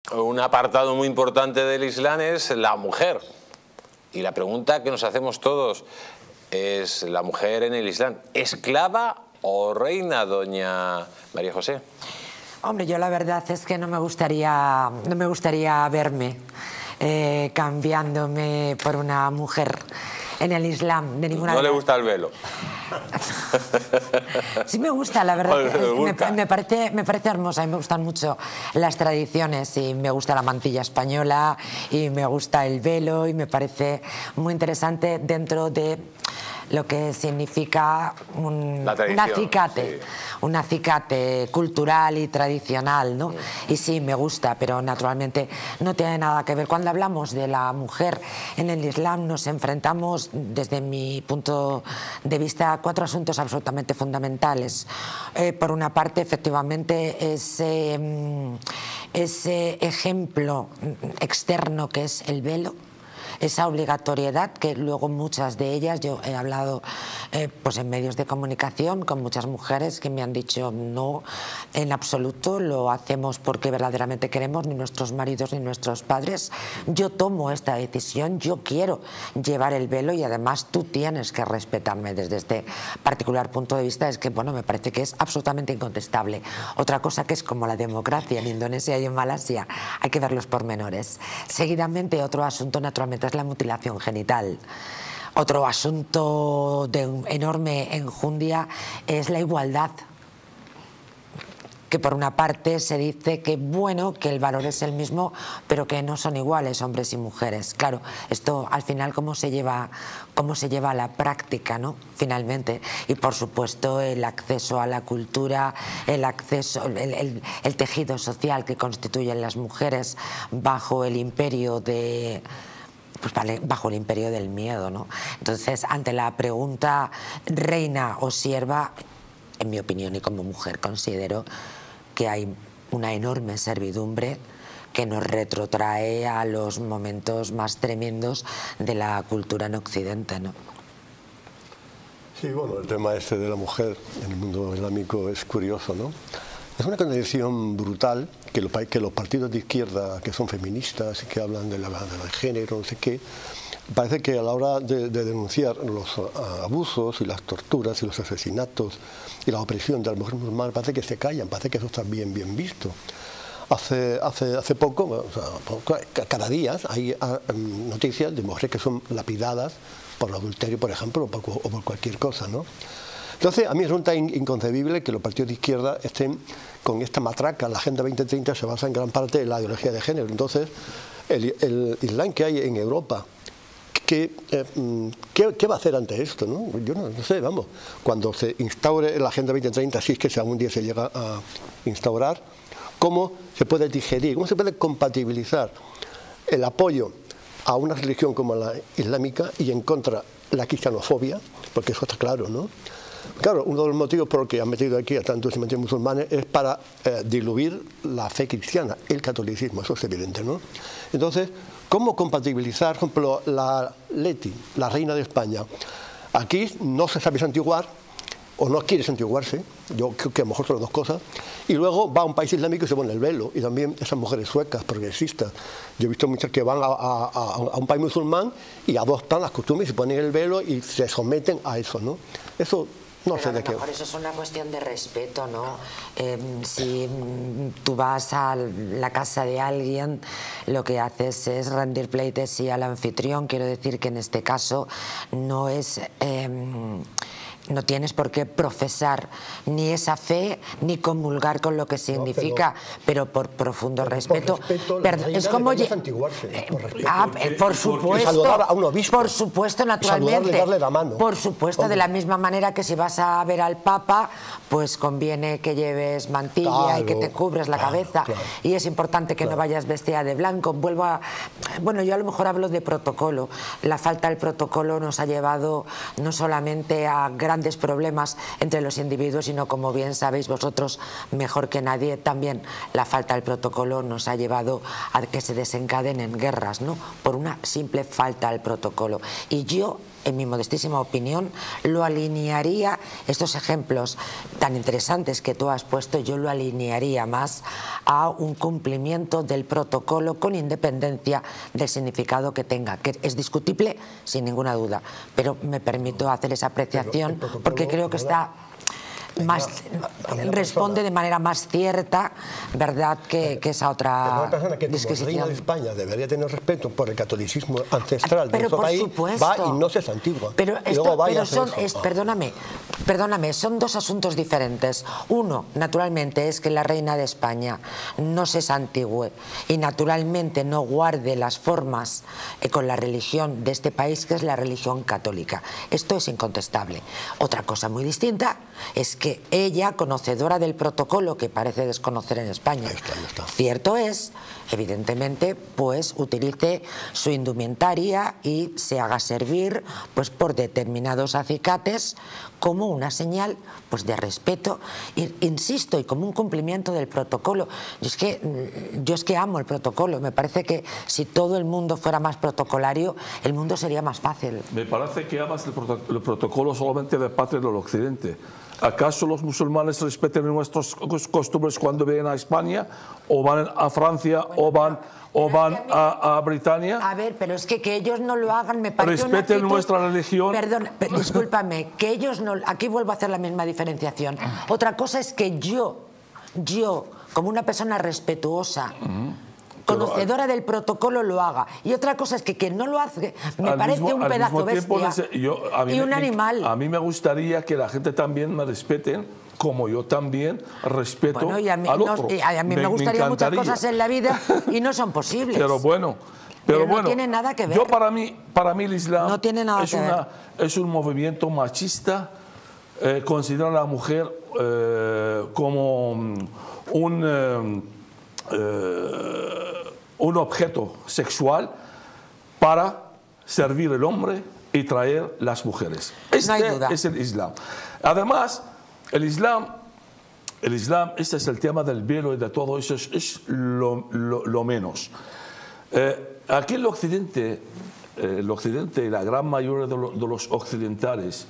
un apartado muy importante del Islam es la mujer. Y la pregunta que nos hacemos todos es: ¿la mujer en el Islam esclava o reina, doña María José? Hombre, yo la verdad es que no me gustaría verme cambiándome por una mujer en el Islam, de ninguna ¿No manera. le gusta el velo? Sí me gusta, la verdad. Me Me parece hermosa, y me gustan mucho las tradiciones, y me gusta la mantilla española, y me gusta el velo, y me parece muy interesante dentro de lo que significa un acicate cultural y tradicional, ¿no? Y sí, me gusta, pero naturalmente no tiene nada que ver. Cuando hablamos de la mujer en el Islam, nos enfrentamos, desde mi punto de vista, a 4 asuntos absolutamente fundamentales. Por una parte, efectivamente, ese ejemplo externo que es el velo, esa obligatoriedad que luego muchas de ellas, yo he hablado pues en medios de comunicación con muchas mujeres que me han dicho: no, en absoluto lo hacemos porque verdaderamente queremos, ni nuestros maridos ni nuestros padres. Yo tomo esta decisión, yo quiero llevar el velo, y además tú tienes que respetarme. Desde este particular punto de vista, es que, bueno, me parece que es absolutamente incontestable. Otra cosa que es como la democracia en Indonesia y en Malasia, hay que ver los pormenores. Seguidamente, otro asunto naturalmente es la mutilación genital. Otro asunto de enorme enjundia es la igualdad, que por una parte se dice que, bueno, que el valor es el mismo, pero que no son iguales hombres y mujeres. Claro, esto al final cómo se lleva a la práctica, ¿no? Finalmente. Y por supuesto el acceso a la cultura, el tejido social que constituyen las mujeres bajo el imperio de... Pues vale, bajo el imperio del miedo, ¿no? Entonces, ante la pregunta reina o sierva, en mi opinión y como mujer, considero que hay una enorme servidumbre que nos retrotrae a los momentos más tremendos de la cultura en Occidente, ¿no? Sí, bueno, el tema este de la mujer en el mundo islámico es curioso, ¿no? Es una contradicción brutal que los partidos de izquierda, que son feministas y que hablan del género, no sé qué, parece que a la hora de denunciar los abusos y las torturas y los asesinatos y la opresión de las mujeres musulmanas, parece que se callan, parece que eso está bien visto. Hace poco, o sea, cada día hay noticias de mujeres que son lapidadas por adulterio, por ejemplo, o por cualquier cosa, ¿no? Entonces, a mí resulta inconcebible que los partidos de izquierda estén con esta matraca. La Agenda 2030 se basa en gran parte en la ideología de género. Entonces, el Islam que hay en Europa, ¿qué va a hacer ante esto, no? Yo no sé, vamos. Cuando se instaure la Agenda 2030, si es que algún día se llega a instaurar, ¿cómo se puede digerir, cómo se puede compatibilizar el apoyo a una religión como la islámica y en contra la cristianofobia? Porque eso está claro, ¿no? Claro, uno de los motivos por los que han metido aquí a tantos cementerios musulmanes es para diluir la fe cristiana, el catolicismo, eso es evidente, ¿no? Entonces, ¿cómo compatibilizar, por ejemplo, la Leti, la reina de España? Aquí no se sabe santiguar, o no quiere santiguarse, yo creo que a lo mejor son las dos cosas, y luego va a un país islámico y se pone el velo, y también esas mujeres suecas, progresistas. Yo he visto muchas que van a un país musulmán y adoptan las costumbres y se ponen el velo y se someten a eso, ¿no? Eso no sé de qué. Por eso es una cuestión de respeto, ¿no? Si tú vas a la casa de alguien, lo que haces es rendir pleitesía al anfitrión. Quiero decir que en este caso no es... no tienes por qué profesar ni esa fe ni comulgar con lo que significa, pero por profundo respeto. Es como por supuesto, a un obispo, por supuesto, naturalmente, darle la mano. Por supuesto, de la misma manera que si vas a ver al Papa, pues conviene que lleves mantilla, claro, y que te cubres la cabeza, claro. Y es importante que no vayas vestida de blanco. Bueno, yo a lo mejor hablo de protocolo. La falta del protocolo nos ha llevado no solamente a grandes problemas entre los individuos, sino, como bien sabéis vosotros mejor que nadie, también la falta del protocolo nos ha llevado a que se desencadenen guerras, ¿no? Por una simple falta del protocolo. Y yo en mi modestísima opinión, lo alinearía, estos ejemplos tan interesantes que tú has puesto, yo lo alinearía más a un cumplimiento del protocolo con independencia del significado que tenga, que es discutible sin ninguna duda, pero me permito hacer esa apreciación porque creo que está más, responde de manera más cierta, ¿verdad?, que esa otra una persona que como reina de España debería tener respeto por el catolicismo ancestral de nuestro país, va y no se santigua. Pero, perdóname, son dos asuntos diferentes. Uno, naturalmente, es que la reina de España no se santigüe y naturalmente no guarde las formas con la religión de este país, que es la religión católica. Esto es incontestable. Otra cosa muy distinta es que ella, conocedora del protocolo que parece desconocer en España, cierto es, evidentemente, pues utilice su indumentaria y se haga servir pues por determinados acicates como una señal pues de respeto, insisto, y como un cumplimiento del protocolo. Yo es que amo el protocolo, me parece que si todo el mundo fuera más protocolario, el mundo sería más fácil. Me parece que amas el protocolo solamente de parte del occidente. ¿Acaso los musulmanes respeten nuestras costumbres cuando vienen a España o van a Francia o van a Britania? A ver, pero es que ellos no lo hagan, me parece una respeten actitud, nuestra religión. Perdón, discúlpame, que ellos no, aquí vuelvo a hacer la misma diferenciación. Otra cosa es que yo, como una persona respetuosa, conocedora del protocolo, lo haga. Y otra cosa es que quien no lo hace me parece un pedazo bestia y un animal. A mí me gustaría que la gente también me respeten, como yo también respeto al otro. A mí me gustaría muchas cosas en la vida y no son posibles. Pero bueno, no tiene nada que ver. Yo para mí el Islam no tiene nada que ver. Es un movimiento machista. Considera a la mujer como un objeto sexual para servir al hombre y traer las mujeres. Este es el Islam. Además, el Islam, este es el tema del velo y de todo eso, es lo menos. Aquí en el Occidente y la gran mayoría de los occidentales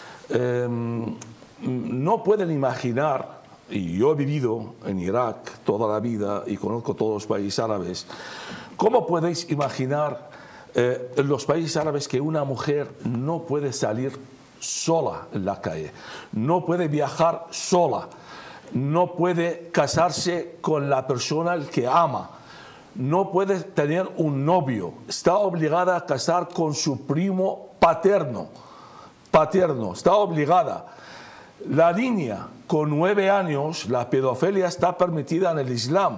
no pueden imaginar, y yo he vivido en Irak toda la vida y conozco todos los países árabes, ¿cómo podéis imaginar en los países árabes que una mujer no puede salir sola en la calle, no puede viajar sola, no puede casarse con la persona que ama, no puede tener un novio, está obligada a casar con su primo paterno, está obligada. La niña con 9 años, la pedofilia está permitida en el Islam.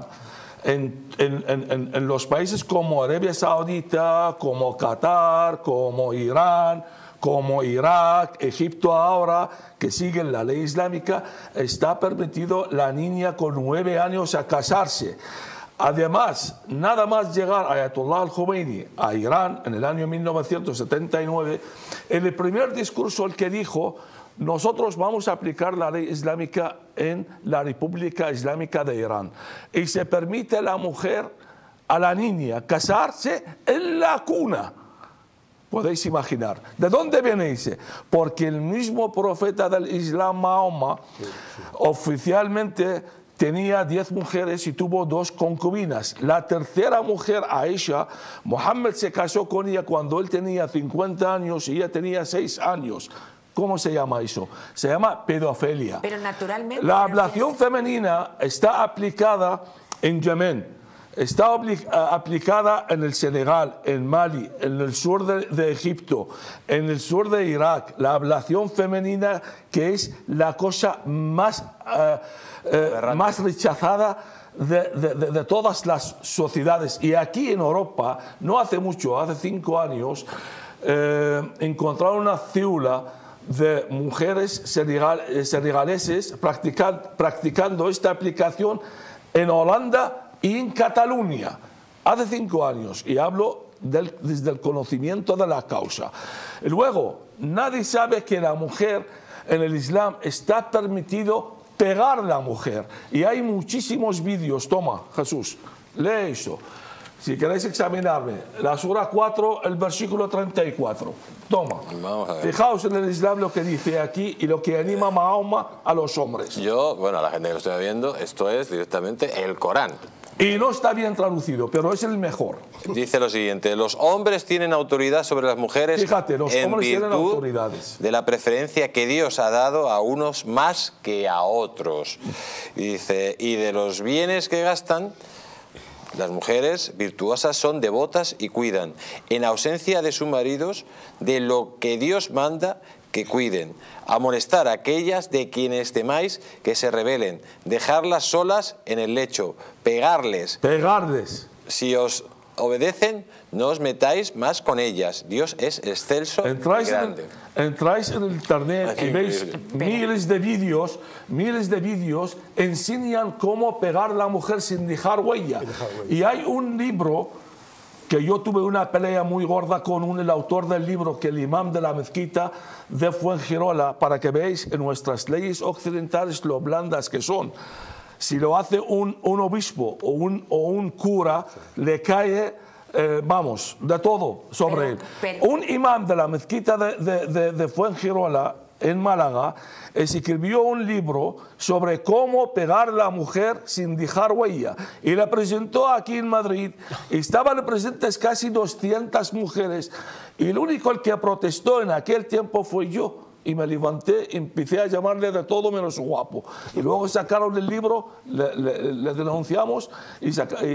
En los países como Arabia Saudita, como Qatar, como Irán, como Irak, Egipto ahora, que siguen la ley islámica, está permitido la niña con 9 años a casarse. Además, nada más llegar Ayatollah al-Khomeini a Irán en el año 1979, en el primer discurso el que dijo: nosotros vamos a aplicar la ley islámica en la República Islámica de Irán y se permite a la mujer, a la niña, casarse en la cuna. Podéis imaginar. ¿De dónde viene ese? Porque el mismo profeta del Islam, Mahoma, oficialmente tenía 10 mujeres y tuvo 2 concubinas. La tercera mujer, Aisha, Mohammed se casó con ella cuando él tenía 50 años y ella tenía 6 años. ¿Cómo se llama eso? Se llama pedofilia. Pero naturalmente... La ablación femenina está aplicada en Yemen, está aplicada en el Senegal, en Mali, en el sur de Egipto, en el sur de Irak. La ablación femenina, que es la cosa más rechazada de todas las sociedades. Y aquí en Europa, no hace mucho, hace 5 años, encontraron una célula de mujeres senegaleses practicando esta aplicación en Holanda y en Cataluña, hace 5 años, y hablo desde el conocimiento de la causa. Luego, nadie sabe que la mujer en el Islam está permitido pegar a la mujer, y hay muchísimos vídeos. Toma, Jesús, lee eso. Si queréis examinarme, la sura 4, el versículo 34. Toma. Vamos a ver. Fijaos en el Islam lo que dice aquí y lo que anima a Mahoma a los hombres. Yo, bueno, a la gente que lo estoy viendo, esto es directamente el Corán. Y no está bien traducido, pero es el mejor. Dice lo siguiente: los hombres tienen autoridad sobre las mujeres. Fíjate, los en hombres tienen virtud autoridades de la preferencia que Dios ha dado a unos más que a otros. Y dice, y de los bienes que gastan, las mujeres virtuosas son devotas y cuidan, en ausencia de sus maridos, de lo que Dios manda que cuiden, amonestar a aquellas de quienes temáis que se rebelen, dejarlas solas en el lecho, pegarles. Pegarles. Si os obedecen, no os metáis más con ellas. Dios es excelso y grande. Entráis en el internet y veis miles de vídeos enseñan cómo pegar a la mujer sin dejar huella. Y hay un libro que yo tuve una pelea muy gorda con el autor del libro, que el imam de la mezquita de Fuengirola, para que veáis en nuestras leyes occidentales lo blandas que son. Si lo hace un obispo o un cura, le cae, vamos, de todo sobre él. Un imán de la mezquita de Fuengirola, en Málaga, escribió un libro sobre cómo pegar a la mujer sin dejar huella. Y la presentó aquí en Madrid. Estaban presentes casi 200 mujeres. Y el único que protestó en aquel tiempo fue yo. Y me levanté y empecé a llamarle de todo menos guapo. Y luego sacaron el libro, le denunciamos y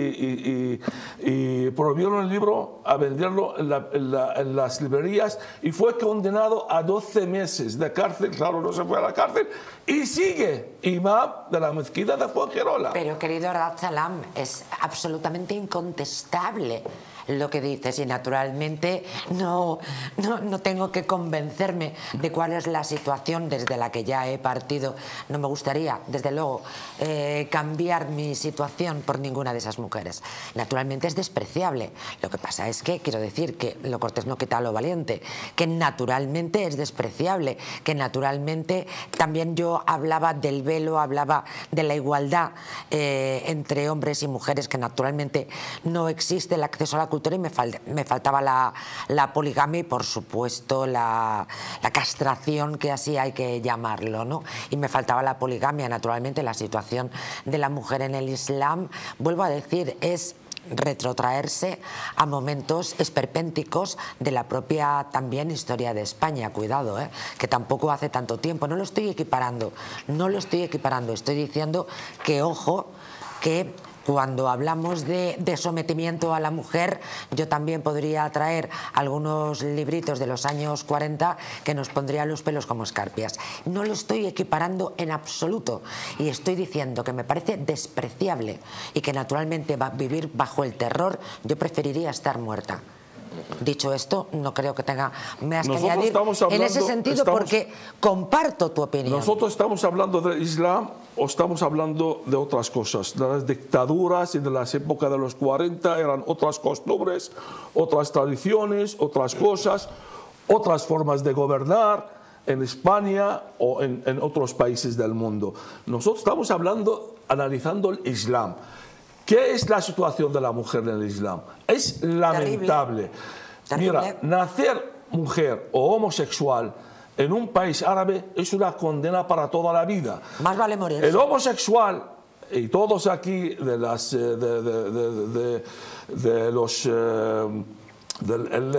prohibieron el libro a venderlo en las librerías, y fue condenado a 12 meses de cárcel. Claro, no se fue a la cárcel y sigue imam de la mezquita de Fuengirola. Pero, querido Rad Salam, es absolutamente incontestable lo que dices, y naturalmente no tengo que convencerme de cuál es la situación desde la que ya he partido. No me gustaría, desde luego, cambiar mi situación por ninguna de esas mujeres. Naturalmente es despreciable. Lo que pasa es que, quiero decir, que lo cortés no quita lo valiente, que naturalmente es despreciable, que naturalmente también yo hablaba del velo, hablaba de la igualdad entre hombres y mujeres, que naturalmente no existe el acceso a la cultura, y me faltaba la poligamia y, por supuesto, la castración, que así hay que llamarlo, ¿no? Y me faltaba la poligamia. Naturalmente la situación de la mujer en el Islam, vuelvo a decir, es retrotraerse a momentos esperpénticos de la propia también historia de España. Cuidado, que tampoco hace tanto tiempo. No lo estoy equiparando, estoy diciendo que, ojo, que cuando hablamos de sometimiento a la mujer, yo también podría traer algunos libritos de los años 40 que nos pondrían los pelos como escarpias. No lo estoy equiparando en absoluto, y estoy diciendo que me parece despreciable y que naturalmente vivir bajo el terror, yo preferiría estar muerta. Dicho esto, no creo que tenga más que añadir en ese sentido, porque comparto tu opinión. Nosotros estamos hablando del Islam o estamos hablando de otras cosas. De las dictaduras y de las épocas de los 40 eran otras costumbres, otras tradiciones, otras cosas, otras formas de gobernar en España o en otros países del mundo. Nosotros estamos analizando el Islam. ¿Qué es la situación de la mujer en el Islam? Es lamentable. Terrible. Mira, nacer mujer o homosexual en un país árabe es una condena para toda la vida. Más vale morir. El homosexual, y todos aquí de los del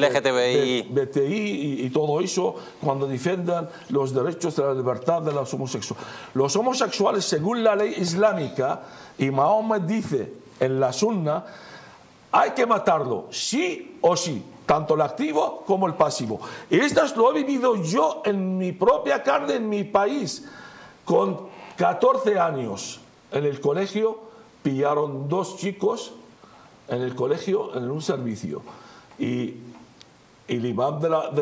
LGTBI y todo eso, cuando defiendan los derechos de la libertad de los homosexuales. Los homosexuales, según la ley islámica, y Mahoma dice en la Sunna, hay que matarlo, sí o sí, tanto el activo como el pasivo. Y esto lo he vivido yo en mi propia carne, en mi país. Con 14 años en el colegio, pillaron 2 chicos en el colegio en un servicio. Y el imam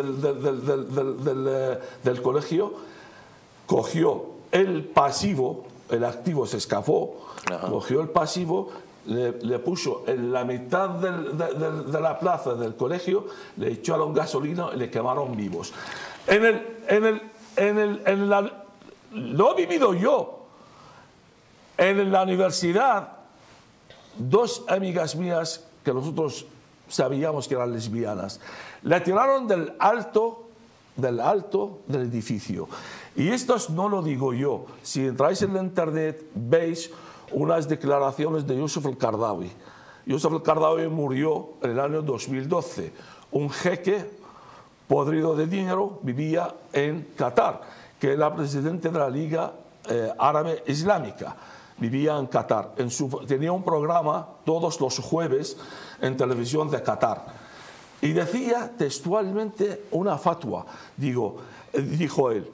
del colegio cogió el pasivo, el activo se escapó, cogió el pasivo, le puso en la mitad de la plaza del colegio, le echaron gasolina y le quemaron vivos. Lo he vivido yo. En la universidad, 2 amigas mías que nosotros sabíamos que eran lesbianas. La tiraron del alto del edificio. Y esto no lo digo yo. Si entráis en la internet, veis unas declaraciones de Youssef el-Qaradawi. Youssef el-Qaradawi murió en el año 2012. Un jeque podrido de dinero vivía en Qatar, que era presidente de la Liga Árabe Islámica. Vivía en Qatar. Tenía un programa todos los jueves en televisión de Qatar. Y decía textualmente una fatwa. Dijo él,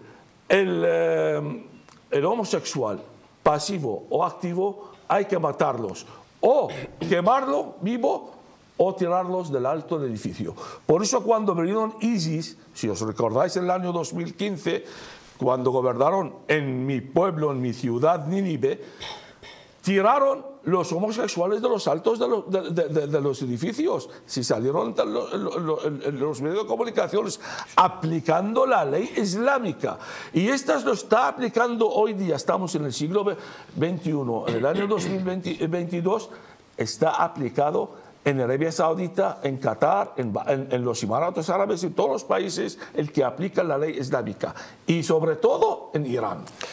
el homosexual, pasivo o activo, hay que matarlos. O quemarlo vivo o tirarlos del alto del edificio. Por eso cuando vinieron ISIS, si os recordáis en el año 2015, cuando gobernaron en mi pueblo, en mi ciudad, Nínive, tiraron los homosexuales de los altos de los edificios. Si salieron los medios de comunicaciones aplicando la ley islámica. Y esta lo está aplicando hoy día. Estamos en el siglo XXI. En el año 2022 está aplicado en Arabia Saudita, en Qatar, en los Emiratos Árabes y todos los países el que aplica la ley islámica. Y sobre todo en Irán.